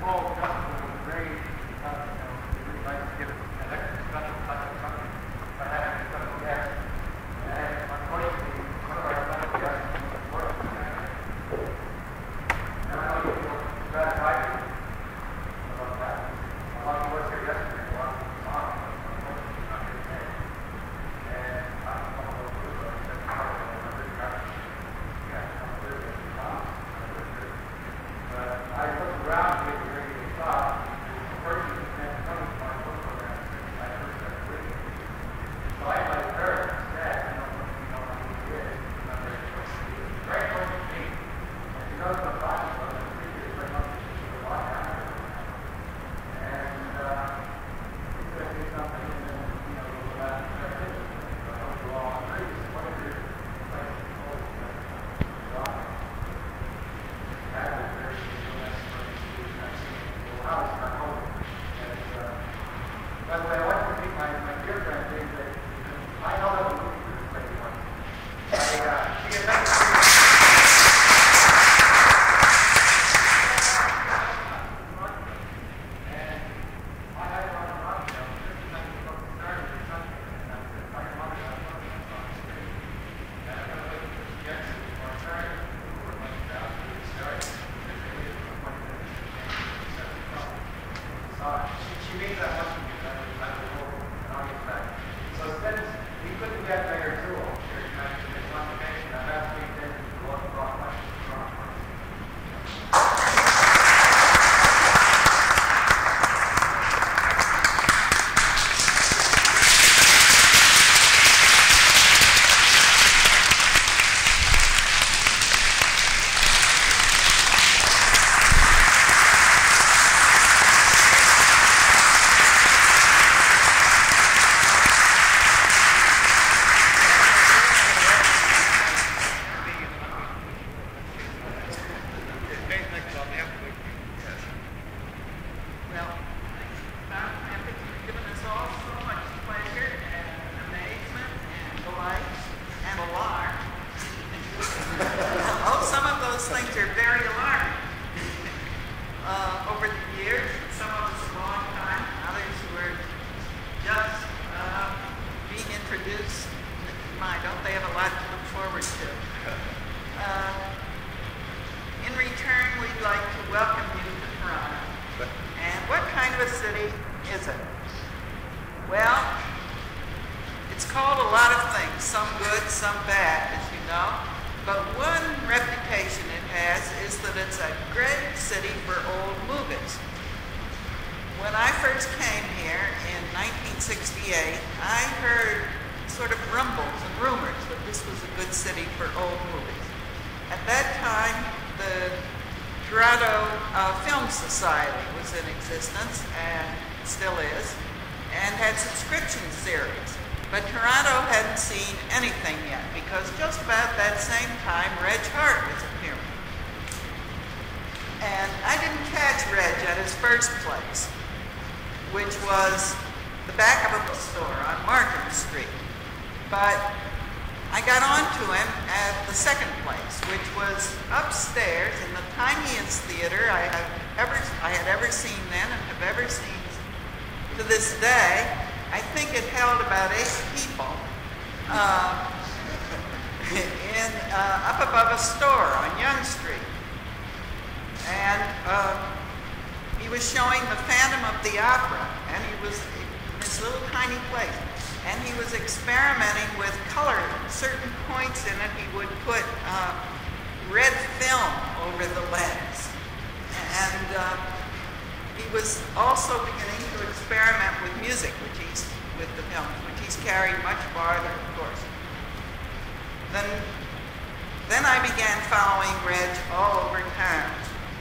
Reg Hartt was appearing. And I didn't catch Reg at his first place, which was the back of a bookstore on Markham Street. But I got on to him at the second place, which was upstairs in the tiniest theater I had ever seen then and have ever seen to this day. I think it held about 8 people up above a store on Young Street. And he was showing the Phantom of the Opera, and he was in this little tiny place. And he was experimenting with color. Certain points in it, he would put red film over the lens. And he was also beginning to experiment with music, with the film, which he's carried much farther, of course. Then I began following Reg all over town.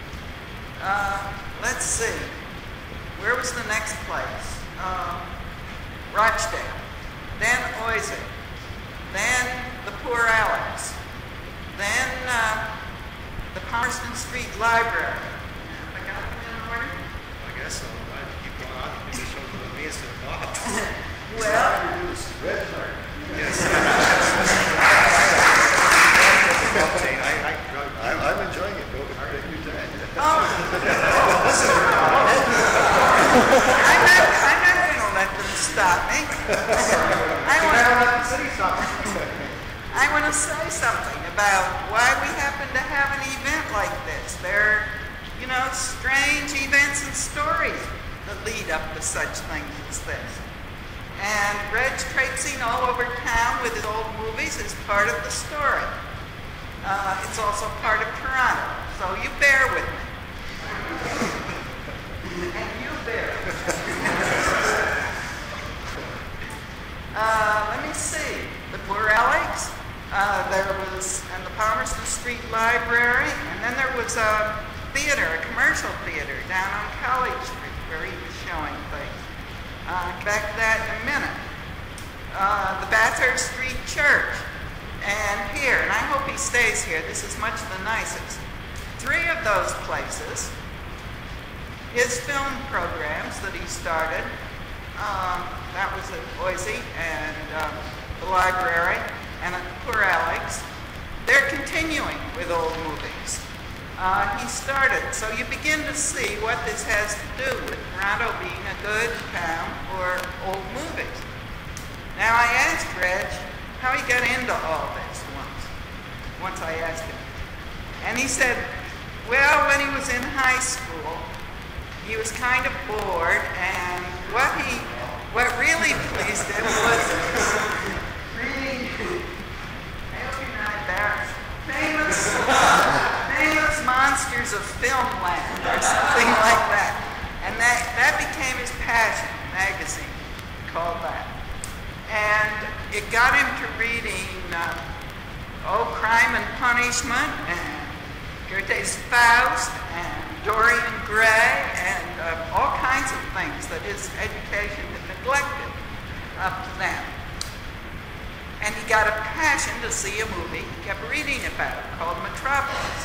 Let's see. Where was the next place? Rochdale. Then Oisig. Then the Poor Alex. Then the Palmerston Street Library. Have I got them in order? I guess so. Keep going on. You just showed me instead of Bob. Well, Reg Hartt. Yes. I'm enjoying it. Go take your time. Oh. I'm not going to let them stop me. I want to say something about why we happen to have an event like this. There are, you know, strange events and stories that lead up to such things as this. And Reg traipsing all over town with his old movies is part of the story. It's also part of Toronto, so you bear with me. And you bear with me. Let me see. The Borellics, there was, and the Palmerston Street Library, and then there was a theater, a commercial theater down on College Street where he was showing things. Back to that in a minute. The Bathurst Street Church, and here, and I hope he stays here, this is much the nicest. 3 of those places, his film programs that he started, that was at Boise and the library, and at Poor Alex, they're continuing with old movies. He started, so you begin to see what this has to do with Toronto being a good town for old movies. Now I asked Reg how he got into all this once I asked him. And he said, well, when he was in high school, he was kind of bored, and what really pleased him was reading, I hope you're not embarrassed, famous monsters of filmland or something like that. And that became his passion, magazine called that. And it got him to reading Crime and Punishment, and Goethe's Faust, and Dorian Gray, and all kinds of things that his education had neglected up to then. And he got a passion to see a movie he kept reading about called Metropolis.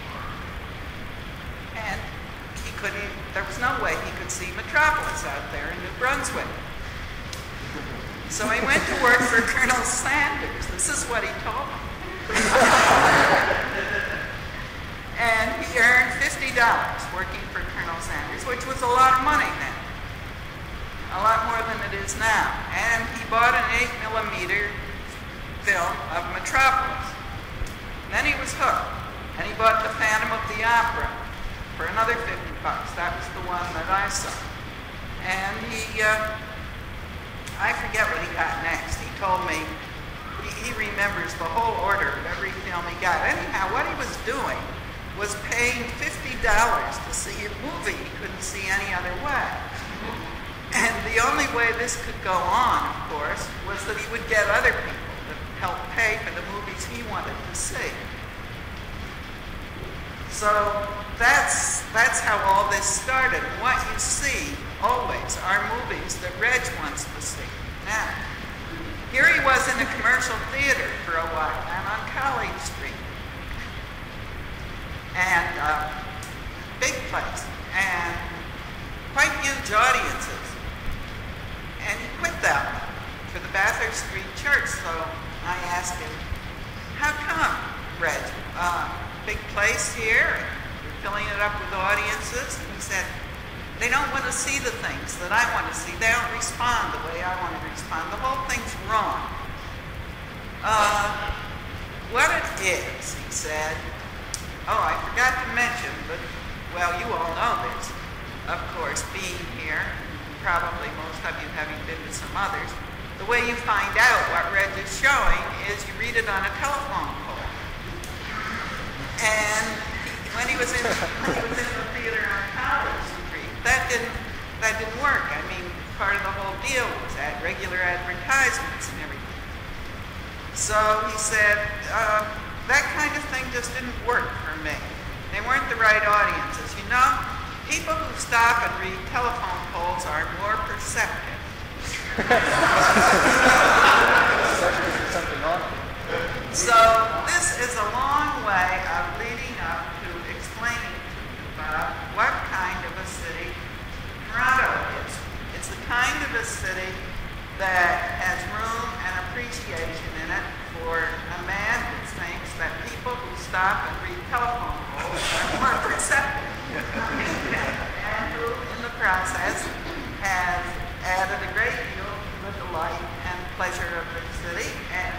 And there was no way he could see Metropolis out there in New Brunswick. So he went to work for Colonel Sanders. This is what he told me. And he earned $50 working for Colonel Sanders, which was a lot of money then. A lot more than it is now. And he bought an 8mm film of Metropolis. And then he was hooked. And he bought The Phantom of the Opera for another $50. That was the one that I saw. And I forget what he got next. He told me he remembers the whole order of every film he got. Anyhow, what he was doing was paying $50 to see a movie he couldn't see any other way. And the only way this could go on, of course, was that he would get other people to help pay for the movies he wanted to see. So that's how all this started. And what you see always are movies that Reg wants to see. Now, here he was in a commercial theater for a while, and on College Street. And big place, and quite huge audiences. And he quit that one for the Bathurst Street Church, so I asked him, how come, Reg? Big place here, and we're filling it up with audiences. And he said, they don't want to see the things that I want to see. They don't respond the way I want to respond. The whole thing's wrong. What it is, he said, oh, I forgot to mention, but, well, you all know this, of course, being here, probably most of you having been to some others, the way you find out what Reg is showing is you read it on a telephone pole. And when he was in the theater on College Street, that didn't work. I mean, part of the whole deal was regular advertisements and everything. So he said, that kind of thing just didn't work for me. They weren't the right audiences. You know, people who stop and read telephone poles are more perceptive. So this is a long way of leading up to explaining to you about what kind of a city Toronto is. It's the kind of a city that has room and appreciation in it for a man who thinks that people who stop and read telephone poles are more perceptive, and who, in the process, has added a great deal to the delight and pleasure of the city, and